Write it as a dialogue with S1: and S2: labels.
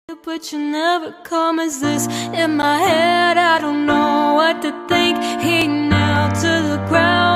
S1: But you never come. Is this in my head? I don't know what to think. He knelt to the ground.